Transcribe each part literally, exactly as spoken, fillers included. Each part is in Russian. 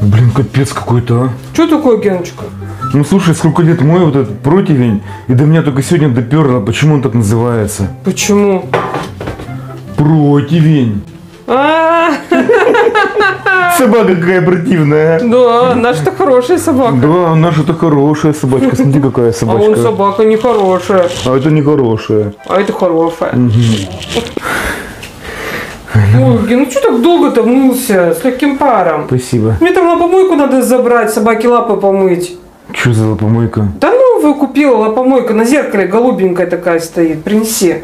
Блин, капец какой-то, а. Что такое, Геночка? Ну слушай, сколько лет мой вот этот противень, и до меня только сегодня доперло, почему он так называется? Почему? Противень. А, Собака какая противная. да, наша-то хорошая собака. Да, наша-то хорошая собачка. Смотри, какая А собачка. вон собака нехорошая. А это не хорошая. А это хорошая. Ой, Ген, ну что так долго-то мылся с легким паром? Спасибо. Мне там на помойку надо забрать, собаке лапы помыть. Что за лапомойка? Да новую купила лапомойка, на зеркале голубенькая такая стоит, принеси.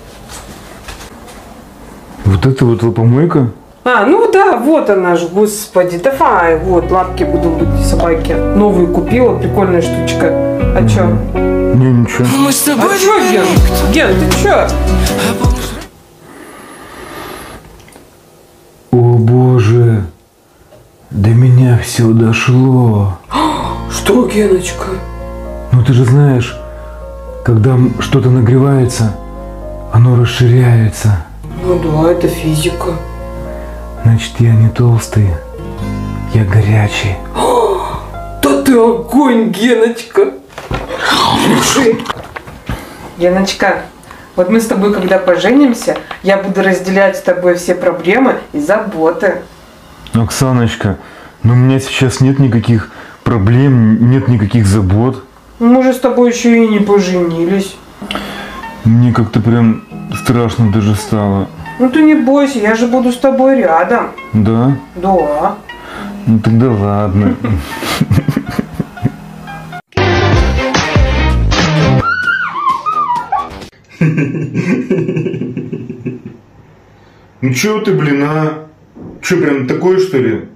Вот это вот лапомойка? А, ну да, вот она же, господи, давай, вот, лапки буду мыть собаке. Новую купила, прикольная штучка. А чё? Не, ничего. А чё, Ген? Ген, ты чё? О боже, до меня все дошло. Что, Геночка? Ну ты же знаешь, когда что-то нагревается, оно расширяется. Ну да, это физика. Значит, я не толстый, я горячий. Да ты огонь, Геночка! Геночка, вот мы с тобой, когда поженимся, я буду разделять с тобой все проблемы и заботы. Оксаночка, но у меня сейчас нет никаких проблем, нет никаких забот. Мы же с тобой еще и не поженились. Мне как-то прям страшно даже стало. Ну ты не бойся, я же буду с тобой рядом. Да? Да. Ну тогда ладно. Ну чё ты, блин, а? Чё, прям такое, что ли?